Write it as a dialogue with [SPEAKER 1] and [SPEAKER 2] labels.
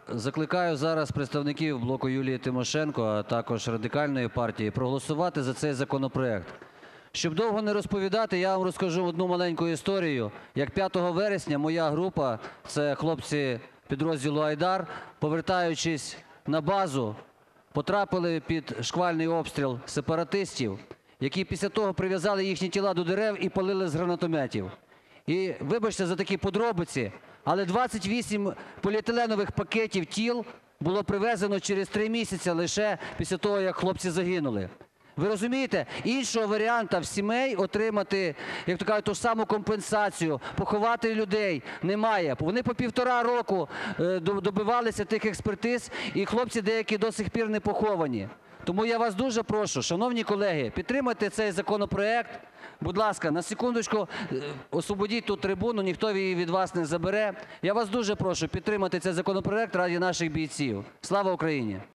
[SPEAKER 1] закликаю зараз представників "Блоку Юлії Тимошенко", а також Радикальної партії проголосувати за цей законопроект. Щоб довго не розповідати, я вам розкажу одну маленьку історію. Як 5 вересня моя група, це хлопці підрозділу "Айдар", повертаючись на базу, потрапили під шквальний обстріл сепаратистів, які після того прив'язали їхні тіла до дерев і палили з гранатометів. І вибачте за такі подробиці, але 28 поліетиленових пакетів тіл було привезено через 3 місяці лише після того, як хлопці загинули. Ви розумієте, іншого варіанту в сімей отримати, як то кажуть, ту ж саму компенсацію, поховати людей немає. Вони по 1,5 року добивалися тих експертиз, і хлопці деякі до сих пір не поховані. Тому я вас дуже прошу, шановні колеги, підтримайте цей законопроект. Будь ласка, на секундочку освободіть тут трибуну, ніхто її від вас не забере. Я вас дуже прошу підтримати цей законопроект ради наших бійців. Слава Україні!